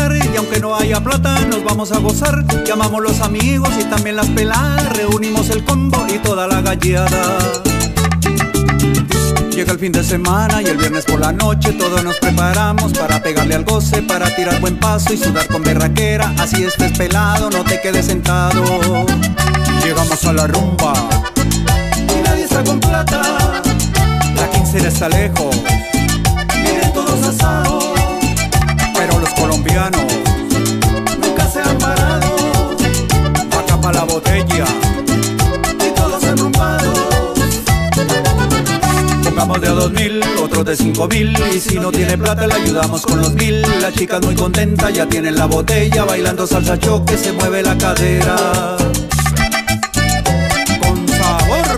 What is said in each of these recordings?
pasar y aunque no haya plata nos vamos a gozar. Llamamos los amigos y también las peladas, reunimos el combo y toda la galleada. Llega el fin de semana y el viernes por la noche todos nos preparamos para pegarle al goce, para tirar buen paso y sudar con berraquera. Así estés pelado, no te quedes sentado. Llegamos a la rumba y nadie está con plata. La quincena está lejos, miren todos asados, pero los colombianos nunca se han parado. Acá pa' la botella y todos enrumbados. Pongamos de a 2000, otros de 5000, y si no tiene plata le ayudamos con los 1000. La chica es muy contenta, ya tienen la botella, bailando salsa choque, se mueve la cadera. Con sabor.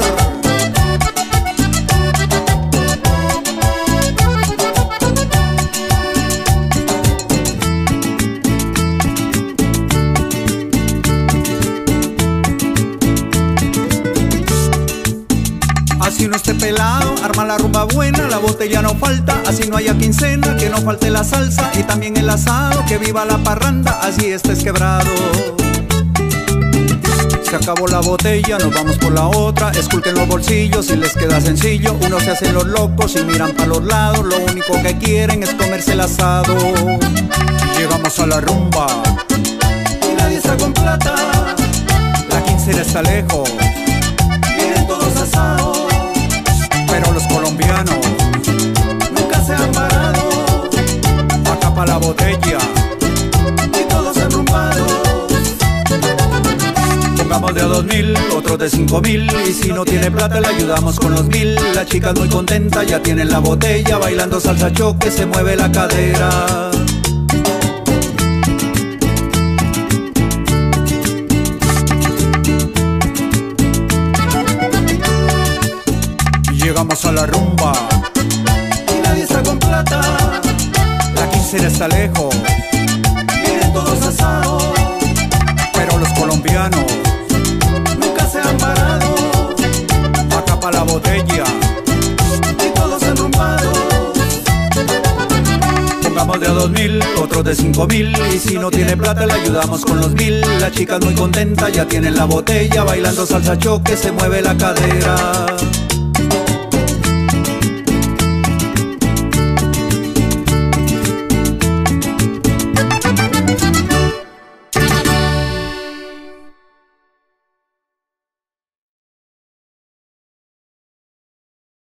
Así no esté pelado, arma la rumba buena, la botella no falta, así no haya quincena, que no falte la salsa y también el asado, que viva la parranda, así estés quebrado. Se acabó la botella, nos vamos por la otra, esculquen los bolsillos si les queda sencillo, unos se hacen los locos y miran para los lados, lo único que quieren es comerse el asado. Llegamos a la rumba y nadie está con plata, la quincena está lejos, miren todos asados, pero los colombianos nunca se han parado. Acá pa' la botella y todos enrumbados. Pongamos de a 2000, otros de 5000, y si no tiene plata le ayudamos con los 1000. La chica es muy contenta, ya tienen la botella, bailando salsa choque, se mueve la cadera. Llegamos a la rumba y nadie está con plata, la quincena está lejos, miren todos asados, pero los colombianos nunca se han parado. Acá pa' la botella y todos enrumbados. Pongamos de a 2000, otros de 5000, y si no tiene plata le ayudamos con los 1000. La chica es muy contenta, ya tienen la botella, bailando salsa choque, se mueve la cadera.